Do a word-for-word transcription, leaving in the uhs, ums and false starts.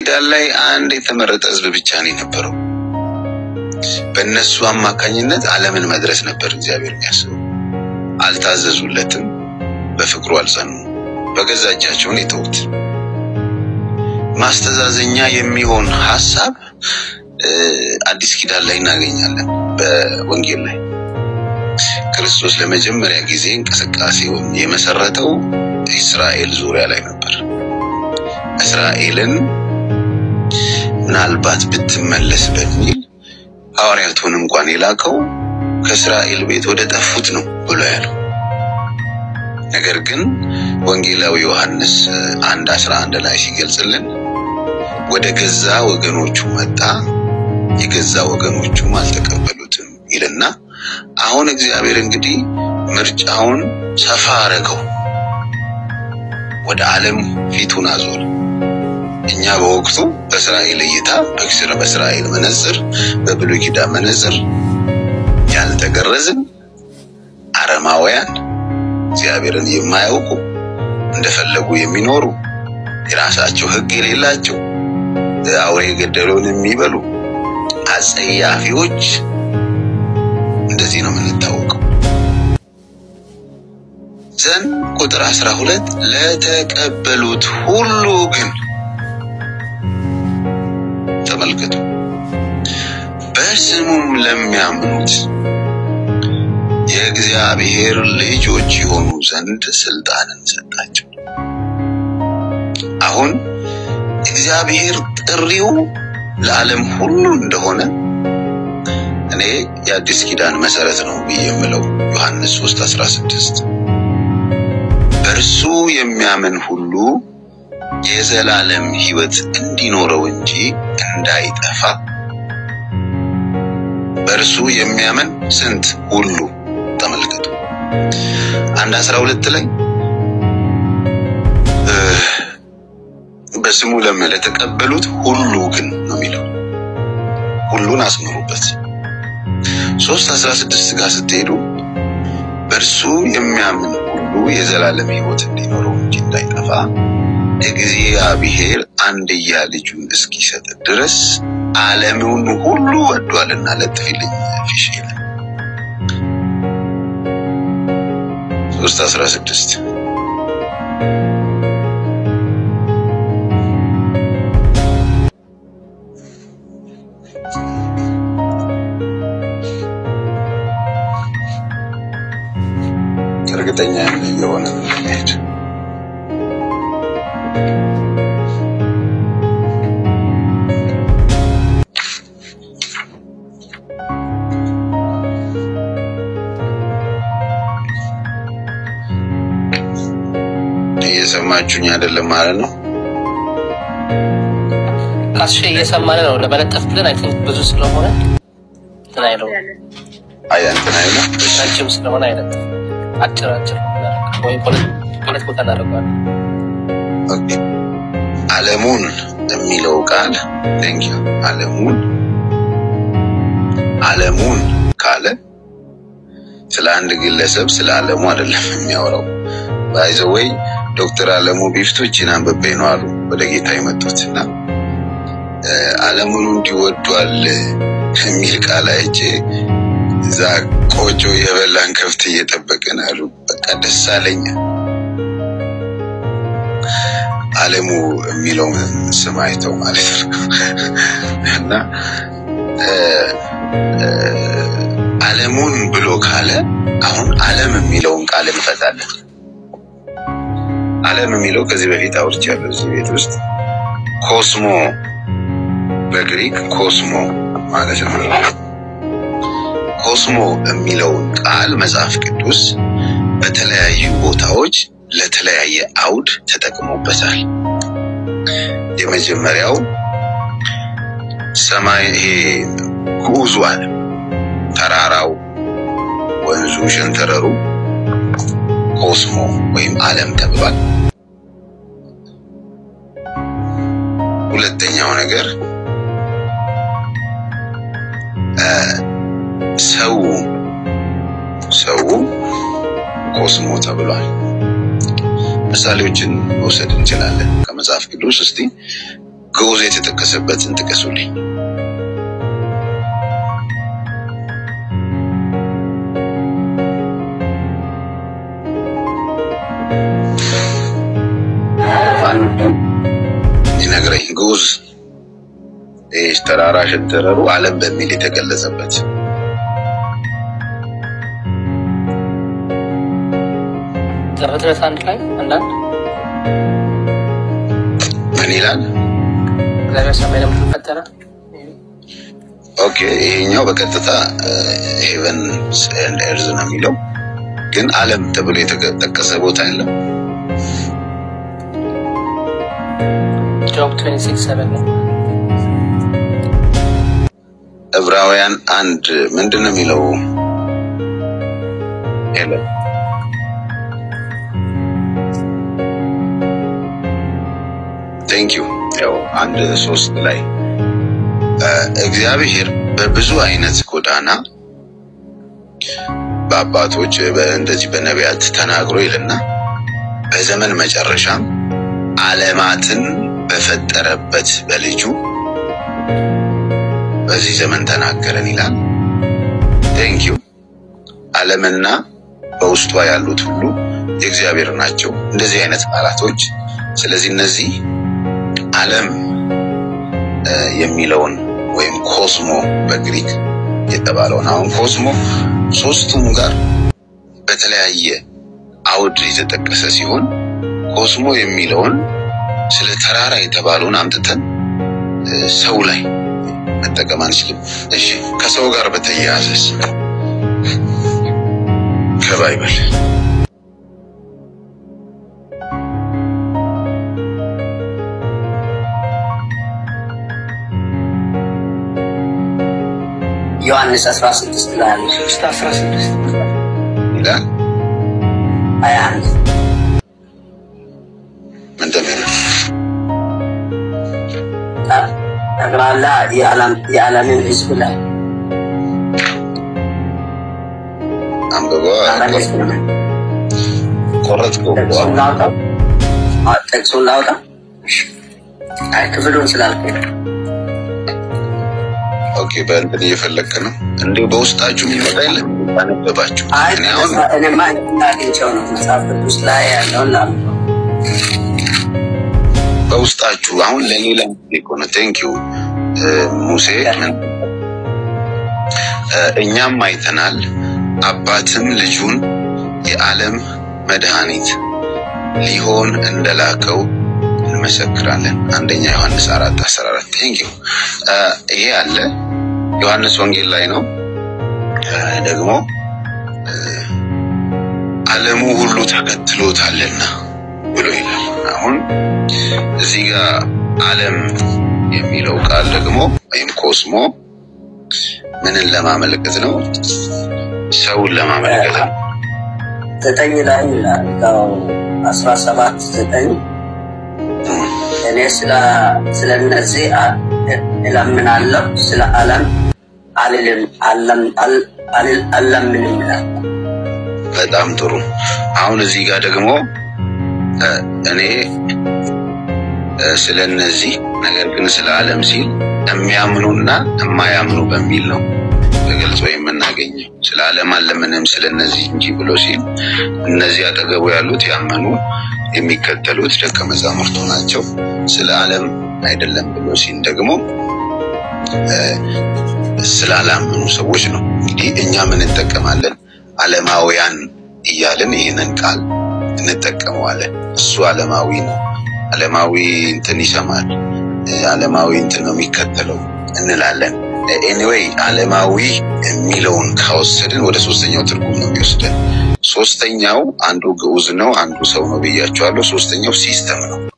ዳላይ አንድ የተመረጠ ህዝብ ብቻ ነው የነበረው በእነሱ አማካኝነት ዓለምን መድረስ ነበር እግዚአብሔር የሚያስበው አልታዘዙለትም በፍቅሩ አልጸኑ በገዛጃቸው ነው የተውት ማስተዛዘኛ የሚሆን ሐሳብ አዲስ ኪዳን ላይ እናገኛለን በወንጌል ላይ ክርስቶስ ለመጀመሪያ ጊዜ እንቅስቃሴውን የመሰረተው እስራኤል ዙሪያ ላይ ነበር እስራኤልን ምናልባት ብትመለስ በሚል ሐዋርያቱን እንኳን የላከው ከእስራኤል ቤት ወደ ጠፉት ነው ብሎ ያለው ነገር ግን ወንጌላዊ ዮሐንስ አንድ አስራ አንድ ላይ ሲገልጽልን ወደ ገዛ ወገኖቹ መጣ የገዛ ወገኖቹ አልተቀበሉትም ይልና አሁን እግዚአብሔር እንግዲህ ምርጫውን ሰፋ አረገው ወደ ዓለም ፊቱን አዞረ እኛ በወቅቱ በእስራኤል እይታ በክስረ በእስራኤል መነጽር በብሉይ ኪዳን መነጽር ያልተገረዝን አረማውያን እግዚአብሔርን የማያውቁ እንደፈለጉ የሚኖሩ የራሳቸው ሕግ የሌላቸው አውሬ ገደሉን የሚበሉ አጸያፊዎች እንደዚህ ነው የምንታወቀው ዘን ቁጥር አስራ ሁለት ለተቀበሉት ሁሉ ግን ተመልከቱ በስሙም ለሚያምኑት የእግዚአብሔር ልጆች ይሆኑ ዘንድ ስልጣንን ሰጣቸው አሁን እግዚአብሔር ጥሪው ለዓለም ሁሉ እንደሆነ እኔ የአዲስ ኪዳን መሰረት ነው ብየምለው ዮሐንስ ሶስት አስራ ስድስት በርሱ የሚያምን ሁሉ የዘላለም ሕይወት እንዲኖረው እንጂ እንዳይጠፋ በርሱ የሚያምን ስንት ሁሉ ተመልከቱ አንድ አስራ ሁለት ላይ በስሙ ለተቀበሉት ሁሉ ግን ነው የሚለው ሁሉን አስመሩበት ሶስት አስራ ስድስት ጋር ስትሄዱ በርሱ የሚያምን ሁሉ የዘላለም ሕይወት እንዲኖረው እንጂ እንዳይጠፋ እግዚአብሔር አንድያ ልጁን እስኪሰጥ ድረስ ዓለሙን ሁሉ ወዷልና ለጥፊልኝ ፊሽል ሶስት አስራ ስድስት እርግጠኛ የሆነ ነገር እየሰማችሁኝ አይደለም ማለት ነው አስፈ እየሰማን ነው ለበለጠፍልን አይ ቲንክ ብዙ ስለሆነ ተናይለው አይ አንተናይና እሺም ስለሆነ አይደለም አጭር አጭር ወይ ፖለቲክ ፖለቲክ ተናረጋል ኦኬ ዓለሙን የሚለው ቃል thank you ዓለሙን ዓለሙን ካለ ስለ አንድ ግለሰብ ስለ ዓለሙ አይደለም የሚያወራው by the way ዶክተር ዓለሙ ቢፍቶችን አንበበ ነው አሉ ወደ ጌታ ይመጡትና ዓለሙን እንዲወዷል የሚል ቃል አይቼ ዛ ቆጆ የበላን ከፍት እየጠበቀን አሉ በቃ ደስ አለኝ ዓለሙ የሚለው ስም አይተው ማለት ነው እና ዓለሙን ብሎ ካለ አሁን ዓለም የሚለውን ቃል እንፈታለን ዓለም የሚለው ከዚህ በፊት አውርቻለሁ እዚህ ቤት ውስጥ ኮስሞ በግሪክ ኮስሞ ማለት ነው ኮስሞ የሚለውን ቃል መጽሐፍ ቅዱስ በተለያዩ ቦታዎች ለተለያየ አውድ ተጠቅሞበታል የመጀመሪያው ሰማይ ይሄ ጉዙ ዓለም ተራራው ወንዙ ሸንተረሩ ኮስሞ ወይም ዓለም ተብሏል ሁለተኛው ነገር ሰው ሰው ኮስሞ ተብሏል ምሳሌዎችን መውሰድ እንችላለን ከመጽሐፍ ቅዱስ እስቲ ግዑዝ የተጠቀሰበትን ጥቀሱልኝ። ይነግረኝ ግዑዝ እስ ተራራ ሸንተረሩ ዓለም በሚል የተገለጸበት ዘፍጥረት አንድ ላይ አንዳንድ ምን ይላል? እግዚአብሔር ሰማይንም ፈጠረ። ኦኬ ይሄኛው በቀጥታ ሄቨን ኤንድ ኤርዝ ነው የሚለው ግን ዓለም ተብሎ የተጠቀሰ ቦታ የለም። ጆብ twenty-six seven ዕብራውያን አንድ ምንድነው የሚለው? የለም Thank you ያው አንድ ሶስት ላይ እግዚአብሔር በብዙ አይነት ጎዳና በአባቶች በእንደዚህ በነቢያት ተናግሮ ይልና በዘመን መጨረሻም ዓለማትን በፈጠረበት በልጁ በዚህ ዘመን ተናገረን ይላል። Thank you ዓለምና በውስጧ ያሉት ሁሉ የእግዚአብሔር ናቸው እንደዚህ አይነት ቃላቶች። ስለዚህ እነዚህ ዓለም የሚለውን ወይም ኮስሞ በግሪክ የተባለው ነው። ኮስሞ ሶስቱም ጋር በተለያየ አውድ የተጠቀሰ ሲሆን ኮስሞ የሚለውን ስለ ተራራ የተባለውን አምጥተን ሰው ላይ መጠቀም አንችልም። እሺ ከሰው ጋር በተያያዘስ ከባይብል ዮሐንስ አስራ ስድስት ላይ አስራ ስድስት ይላል ሃያ አንድ እንደምን ተግራላ የዓለም የዓለምን ሕዝብ ላይ አንበባ ቆረጥኩ ላውጣ አጥቅሱን ላውጣ አይ ክፍሉን ስላልከኝ ኦኬ በእንትን እየፈለክ ነው እንዴ? በውስጣችሁ ይመጣ የለም ባነበባችሁ? እኔ አሁን እኔ ማን ታግኝቸው ነው መጽሐፍ ቅዱስ ላይ ያለው ላም በውስጣችሁ አሁን ለሌላ ኢኮኖ ቴንክ ዩ ሙሴ እኛም አይተናል አባትም ልጁን የዓለም መድኃኒት ሊሆን እንደላከው እንመሰክራለን። አንደኛ ዮሐንስ አራት አስራ አራት ቴንክ ዩ ይሄ አለ ዮሐንስ ወንጌል ላይ ነው። ደግሞ ዓለሙ ሁሉ ተከትሎታልና ብሎ ይላል። አሁን እዚህ ጋር ዓለም የሚለው ቃል ደግሞ ወይም ኮስሞ ምንን ለማመልከት ነው? ሰውን ለማመልከት ነው። ዘጠኝ ላይ ነው አስራ ሰባት ዘጠኝ እኔ ስለ ስለነዚህ እለምናለሁ ስለ ዓለም አልልም ዓለም አልል አልለምንም ይላል። በጣም ጥሩ። አሁን እዚህ ጋር ደግሞ እኔ ስለነዚህ ነገር ግን ስለ ዓለም ሲል የሚያምኑና የማያምኑ በሚል ነው በግልጽ የምናገኘው። ስለ ዓለም አለምንም ስለነዚህ እንጂ ብሎ ሲል እነዚህ አጠገቡ ያሉት ያመኑ የሚከተሉት ደቀ መዛሙርቱ ናቸው። ስለ ዓለም አይደለም ብሎ ሲል ደግሞ ስለ ዓለማውያኑ ሰዎች ነው። እንግዲህ እኛ ምን እንጠቀማለን? ዓለማውያን እያልን ይሄንን ቃል እንጠቀመዋለን። እሱ ዓለማዊ ነው፣ ዓለማዊ እንትን ይሰማል፣ ዓለማዊ እንትን ነው የሚከተለው እንላለን። ኤኒዌይ ዓለማዊ የሚለውን ካወሰድን ወደ ሶስተኛው ትርጉም ነው የሚወስደን። ሶስተኛው አንዱ ግዑዝ ነው፣ አንዱ ሰው ነው ብያቸዋለሁ። ሶስተኛው ሲስተም ነው።